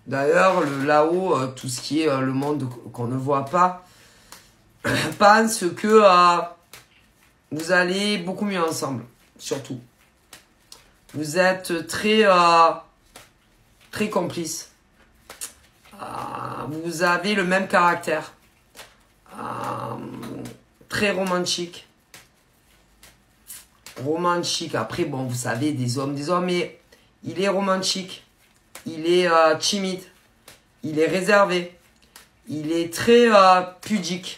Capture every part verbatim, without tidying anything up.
D'ailleurs, là-haut, euh, tout ce qui est euh, le monde qu'on ne voit pas, pense que euh, vous allez beaucoup mieux ensemble, surtout. Vous êtes très, euh, très complices. Euh, vous avez le même caractère. Euh, très romantique. Romantique. Après, bon, vous savez, des hommes, des hommes, mais il est romantique. Il est euh, timide. Il est réservé. Il est très euh, pudique.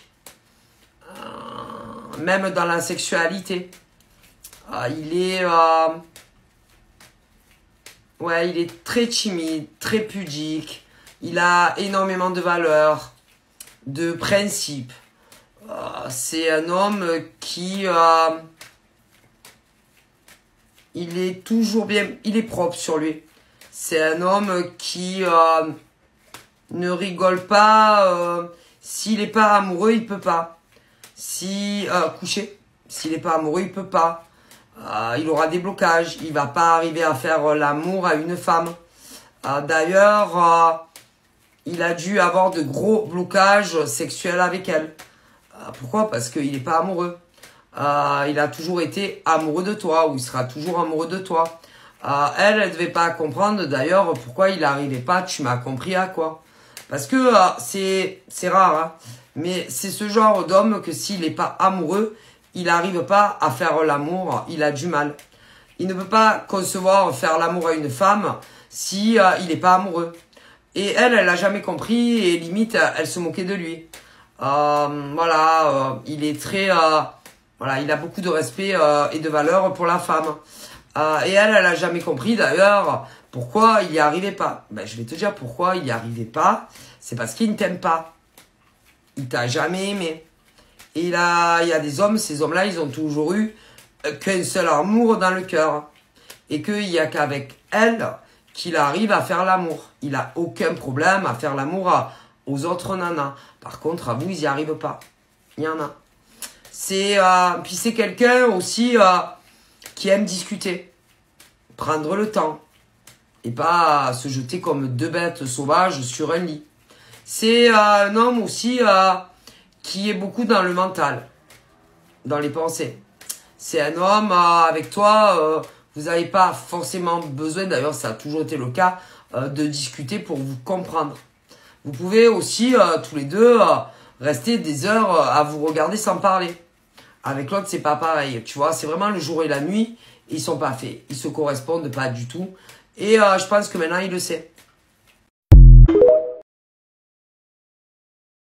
Euh, même dans la sexualité. Euh, il est... Euh, ouais, il est très timide, très pudique. Il a énormément de valeurs, de principes. Euh, c'est un homme qui... Euh, il est toujours bien... Il est propre sur lui. C'est un homme qui euh, ne rigole pas. Euh, S'il n'est pas amoureux, il peut pas. Si... Euh, couché. S'il n'est pas amoureux, il peut pas. Euh, il aura des blocages. Il va pas arriver à faire euh, l'amour à une femme. Euh, D'ailleurs, euh, il a dû avoir de gros blocages sexuels avec elle. Euh, pourquoi? Parce qu'il n'est pas amoureux. Euh, il a toujours été amoureux de toi, ou il sera toujours amoureux de toi. Euh, elle, elle ne devait pas comprendre d'ailleurs pourquoi il n'arrivait pas. Tu m'as compris à quoi? Parce que euh, c'est c'est rare, hein, mais c'est ce genre d'homme que s'il n'est pas amoureux, il n'arrive pas à faire l'amour, il a du mal. Il ne peut pas concevoir faire l'amour à une femme si euh, il n'est pas amoureux. Et elle, elle n'a jamais compris et limite, elle se moquait de lui. Euh, voilà, euh, il est très... Euh, voilà, il a beaucoup de respect euh, et de valeur pour la femme. Euh, et elle, elle n'a jamais compris d'ailleurs pourquoi il n'y arrivait pas. Ben, je vais te dire pourquoi il n'y arrivait pas. C'est parce qu'il ne t'aime pas. Il t'a jamais aimé. Et là, il y a des hommes, ces hommes-là, ils ont toujours eu qu'un seul amour dans le cœur. Et qu'il n'y a qu'avec elle qu'il arrive à faire l'amour. Il n'a aucun problème à faire l'amour aux autres nanas. Par contre, à vous, ils n'y arrivent pas. Il y en a. C'est, euh, puis c'est quelqu'un aussi euh, qui aime discuter. Prendre le temps. Et pas se jeter comme deux bêtes sauvages sur un lit. C'est euh, un homme aussi euh, qui est beaucoup dans le mental. Dans les pensées. C'est un homme euh, avec toi... Euh, vous n'avez pas forcément besoin, d'ailleurs ça a toujours été le cas, euh, de discuter pour vous comprendre. Vous pouvez aussi, euh, tous les deux, euh, rester des heures euh, à vous regarder sans parler. Avec l'autre, c'est pas pareil. Tu vois, c'est vraiment le jour et la nuit, ils sont pas faits. Ils se correspondent pas du tout. Et euh, je pense que maintenant, il le sait.